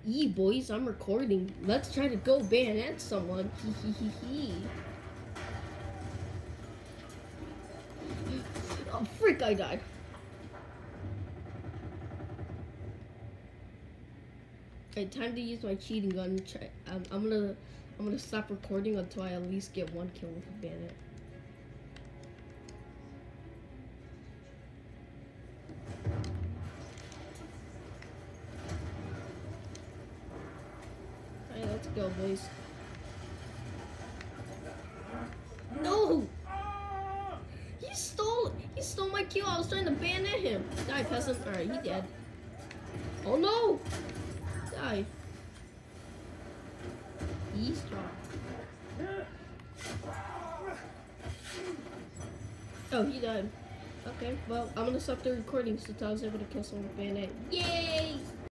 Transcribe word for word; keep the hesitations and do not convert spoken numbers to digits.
Yee, boys, I'm recording. Let's try to go bayonet someone. Hee hee hee hee. Oh, frick, I died. Okay, time to use my cheating gun. Try, um, I'm gonna, I'm gonna stop recording until I at least get one kill with a bayonet. Alright, let's go, boys. No! He stole, he stole my kill. I was trying to bayonet him. Die, peasant. Alright, he dead. Oh no! Die. He's dropped. Oh, he died. Okay, well, I'm gonna stop the recording since I was able to kill someone with bayonet. Yay!